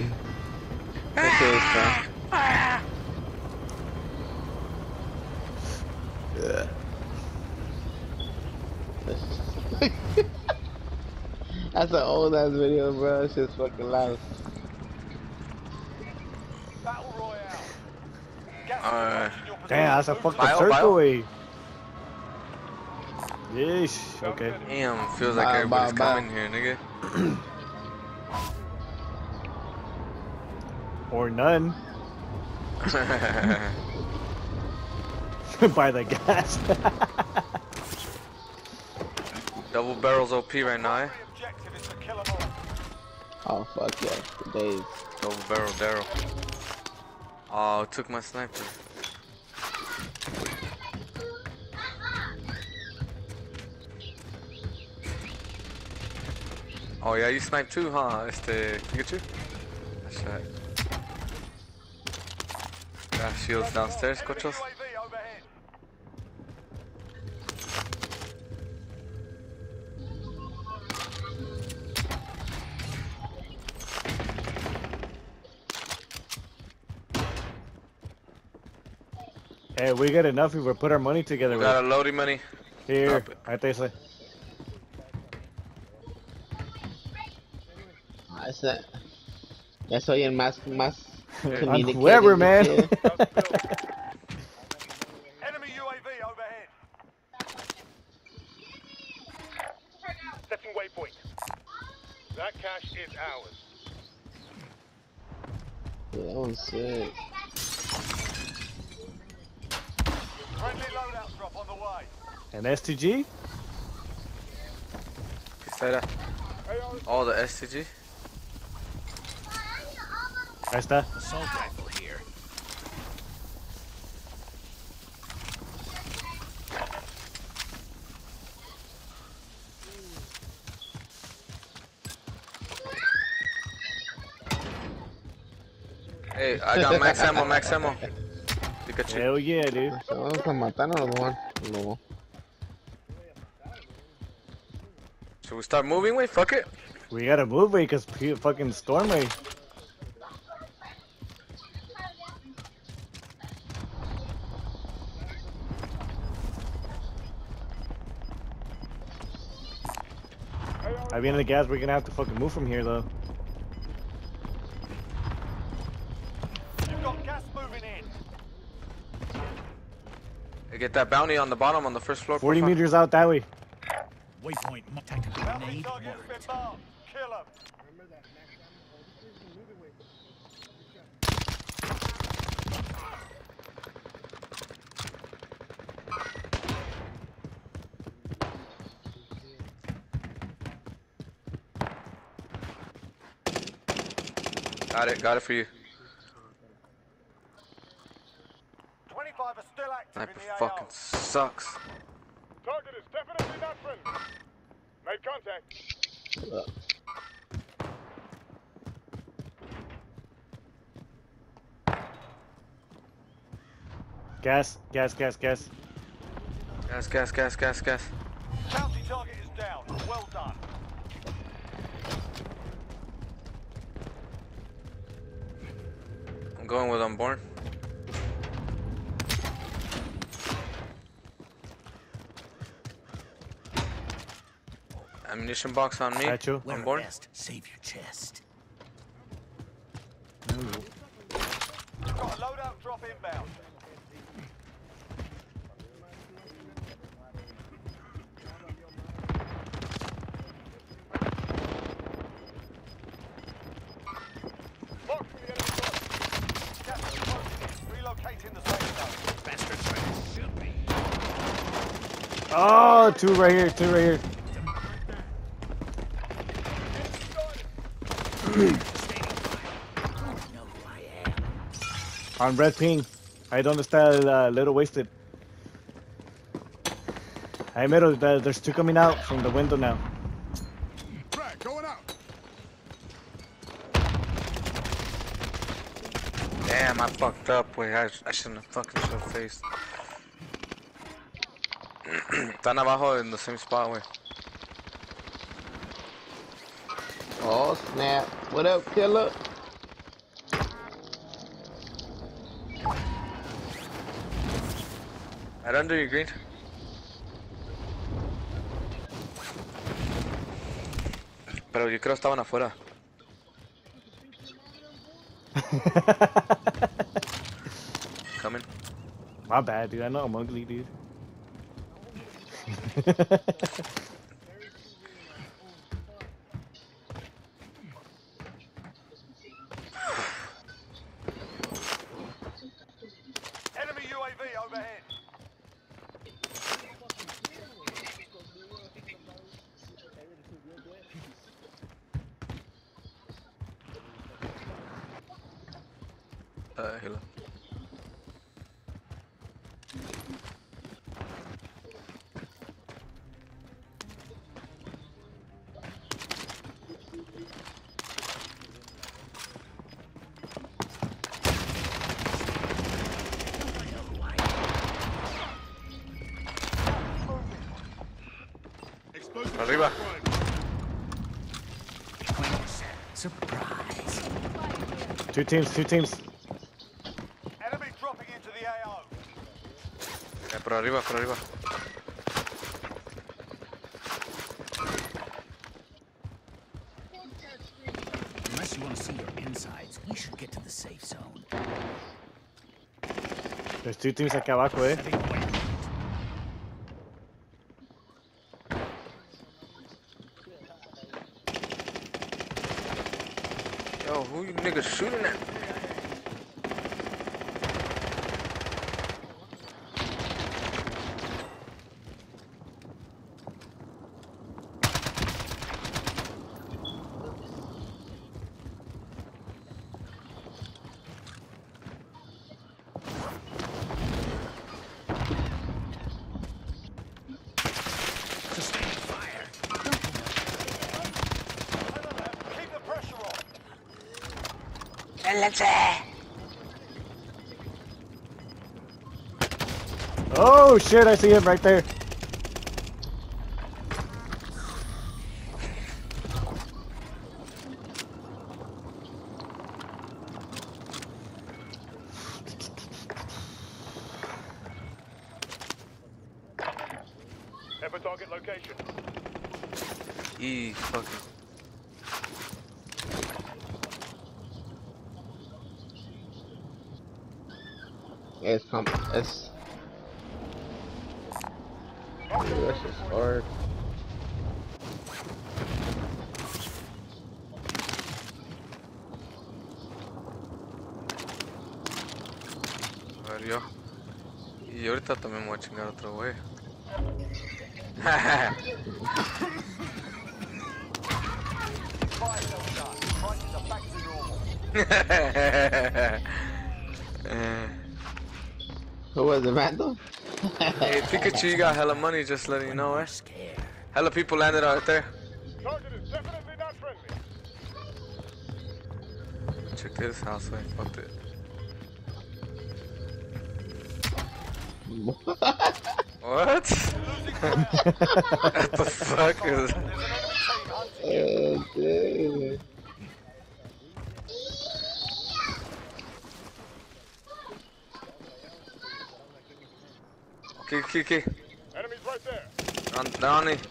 Okay, it's fine. That's an old ass video, bro. It's just fucking loud. Battle Royale. Gas is approaching your Damn, position. that's a Move to fucking the circle bio? way. Yeesh, okay. Damn, feels like Bow, bow, everybody's bow. coming here, nigga. Or none. By the gas. Double barrels OP right now, eh? The objective is to kill 'em all. Oh fuck yeah, the days. Double barrel Daryl. Oh, took my sniper. Oh yeah, you sniped too, huh? Pikachu? That's right. Got shields downstairs, Enemy cochos. UAV overhead. Hey, we get enough if we put our money together. We got a loading money. Here, Drop it. I think so. Ya soy el más On communicating whoever, man. kid. Enemy UAV overhead. Setting waypoint. That cash is ours. Yeah, that one's sick. Friendly loadout drop on the way. An STG? Oh, the STG. Ahí está. Assault rifle here. Hey, I got max ammo, max ammo. Pikachu. Hell yeah, dude. Se vamos a matarnos los dos. No. Should we start moving? Wait, fuck it. We gotta move away because fucking Stormway. I mean, the gas, we're gonna have to fucking move from here though. You've got gas moving in. Hey, get that bounty on the bottom on the first floor. 40 profile. meters out that way. Waypoint tactical Bounty grenade target's marked. been marked. Kill 'em. Got it for you. 25 are still active Sniper in the AO. fucking sucks. Target is definitely not friendly. Made contact. Gas, gas, gas, gas. Gas. Bounty target is down. Well done. I'm going with Unborn. Ammunition box on me. Satchel. Wear a Unborn. vest. Save your chest. You've got a loadout drop inbound. Mark for the enemy force. Gas is closing in. Relocating the safe zone. Bastard's trying to shoot me. Oh, two right here, two right here. Know who I am. On red ping. I don't understand, little wasted. Hey, middle, there's two coming out from the window now. Frag, going out. Damn, I fucked up. Wait, I shouldn't have fucking show face. Están abajo in the same spot, wait. Oh snap! What up, killer? Right under you, Green. Pero yo creo que estaban afuera. Coming. My bad, dude. I know I'm ugly, dude. Enemy UAV overhead. Hello. Explosive Arriba. Surprise. Two teams. Enemy dropping into the AO. Por arriba, por arriba. Unless you want to see your insides, we should get to the safe zone. There's two teams acá abajo, eh. Setting waypoint. Yo, who you niggas shooting at? Sustaining fire. Keep the pressure on. Oh shit! I see him right there. Ever target location. Fucking. It's it's. Dude, that's just hard. A ver, yo. Y ahorita también me voy a chingar otro güey. Fire cell done. Prices are back to normal. Who was it, Randall? Hey, Pikachu, you got hella money, just letting you know, eh? Scared. Hella people landed out there. Target is definitely not friendly. Check this house, man. Fuck it. What? What the fuck is There's an enemy team hunting you. Oh, dude. Okay. Enemies right there. Down it.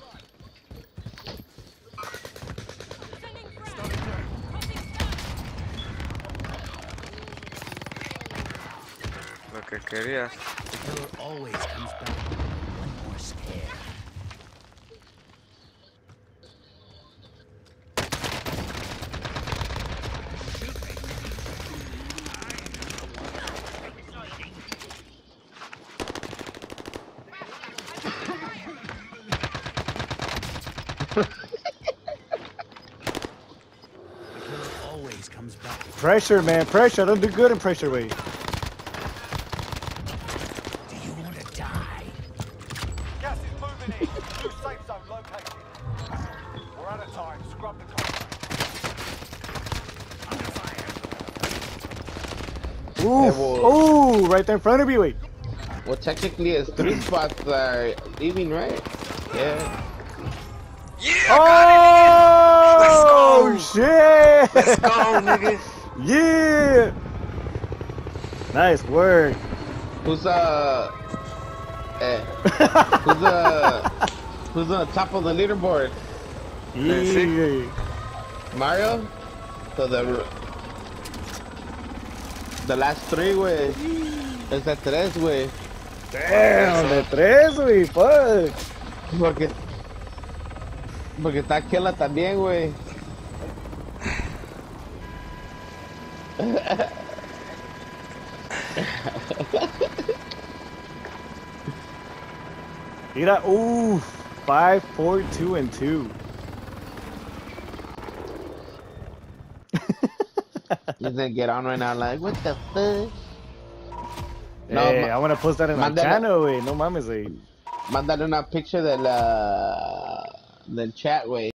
Lo que querías. The killer always comes back one more scare. The killer always comes back. Pressure, man. Pressure. I don't do good in pressure weight. Do you want to die? Gas is moving in. New safe zone located. We're out of time. Scrub the contract. Under fire. Ooh, Yeah, well- ooh, right there in front of you. Wait. Well, technically, it's 3 spots are leaving, right? Yeah. Yeah, Oh, Let's shit! Let's go, nigga. Yeah. Nice work. Who's Who's on top of the leaderboard? Yeah. Mario? So the last three, güey. Es de tres, güey. Damn, de tres, güey. Fuck. Porque está Killa también, güey. Mira, 5, 4, 2, and 2. He's gonna get on right now, like, what the fuck? Hey, I want to post that in my Mándale- channel, güey. No mames, güey. Mándale una picture del chat, güey.